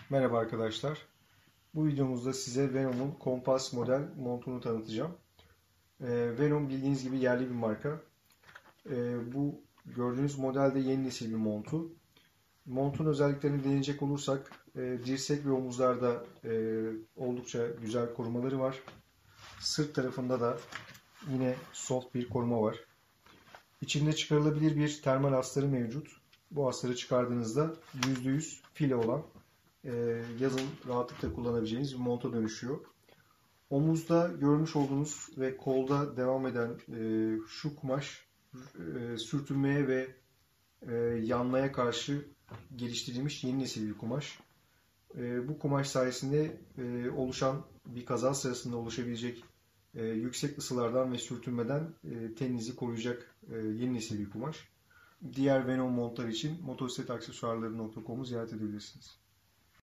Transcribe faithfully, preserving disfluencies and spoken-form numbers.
Merhaba arkadaşlar. Bu videomuzda size Venom'un kompas model montunu tanıtacağım. Ee, Venom bildiğiniz gibi yerli bir marka. Ee, bu gördüğünüz model de yeni nesil bir montu. Montun özelliklerini değinecek olursak e, dirsek ve omuzlarda e, oldukça güzel korumaları var. Sırt tarafında da yine soft bir koruma var. İçinde çıkarılabilir bir termal astarı mevcut. Bu astarı çıkardığınızda yüzde yüz file olan e, yazın rahatlıkla kullanabileceğiniz bir monta dönüşüyor. Omuzda görmüş olduğunuz ve kolda devam eden e, şu kumaş e, sürtünmeye ve e, yanmaya karşı geliştirilmiş yeni nesil bir kumaş. E, bu kumaş sayesinde e, oluşan bir kaza sırasında oluşabilecek e, yüksek ısılardan ve sürtünmeden e, teninizi koruyacak e, yeni nesil bir kumaş. Diğer Venom montlar için motosiklet aksesuarları nokta com'u ziyaret edebilirsiniz.